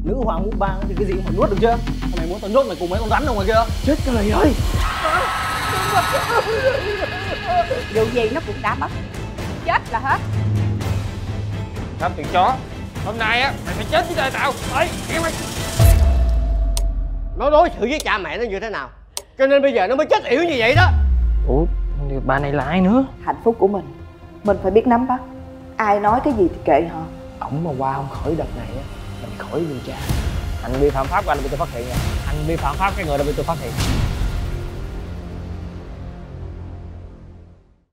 Nữ hoàng mũ bang thì cái gì mà nuốt được chưa? Mày muốn tao nhốt mày cùng mấy con rắn đâu ngoài kia? Chết cái này ơi. Dù gì nó cũng đã mất, chết là hết. Thằng tiền chó, hôm nay á mày phải chết với đời tao. Đấy, em mày. Nó đối xử với cha mẹ nó như thế nào, cho nên bây giờ nó mới chết yểu như vậy đó. Ủa, bà này là ai nữa? Hạnh phúc của mình phải biết nắm bắt. Ai nói cái gì thì kệ họ. Ổng mà qua không khỏi đợt này á, mình khỏi điều tra. Anh vi phạm pháp của anh bị tôi phát hiện rồi. Anh vi phạm pháp cái người đã bị tôi phát hiện.